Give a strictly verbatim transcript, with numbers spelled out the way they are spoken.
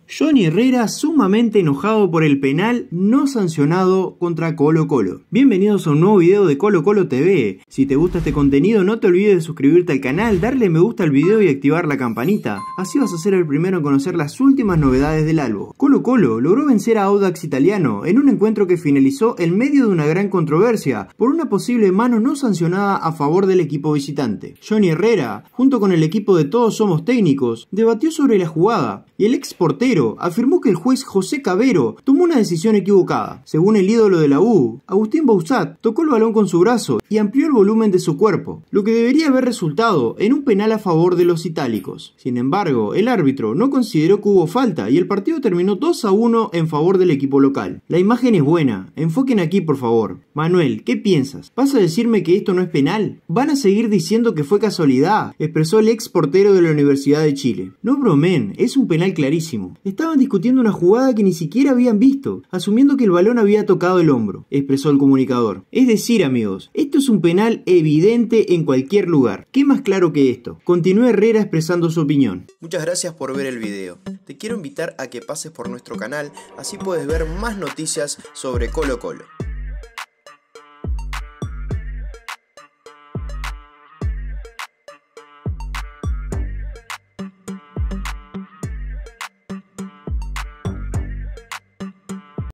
Johnny Herrera sumamente enojado por el penal no sancionado contra Colo Colo. Bienvenidos a un nuevo video de Colo Colo T V. Si te gusta este contenido no te olvides de suscribirte al canal, darle me gusta al video y activar la campanita. Así vas a ser el primero en conocer las últimas novedades del Albo. Colo Colo logró vencer a Audax Italiano en un encuentro que finalizó en medio de una gran controversia por una posible mano no sancionada a favor del equipo visitante. Johnny Herrera, junto con el equipo de Todos Somos Técnicos, debatió sobre la jugada y el ex portero afirmó que el juez José Cabero tomó una decisión equivocada. Según el ídolo de la U, Agustín Bausat tocó el balón con su brazo y amplió el volumen de su cuerpo, lo que debería haber resultado en un penal a favor de los itálicos. Sin embargo, el árbitro no consideró que hubo falta y el partido terminó dos a uno en favor del equipo local. La imagen es buena, enfoquen aquí por favor. Manuel, ¿qué piensas? ¿Vas a decirme que esto no es penal? ¿Van a seguir diciendo que fue casualidad?, expresó el ex portero de la Universidad de Chile. No bromen, es un penal clarísimo. Estaban discutiendo una jugada que ni siquiera habían visto, asumiendo que el balón había tocado el hombro, expresó el comunicador. Es decir, amigos, esto es un penal evidente en cualquier lugar. ¿Qué más claro que esto? Continúa Herrera expresando su opinión. Muchas gracias por ver el video. Te quiero invitar a que pases por nuestro canal, así puedes ver más noticias sobre Colo Colo.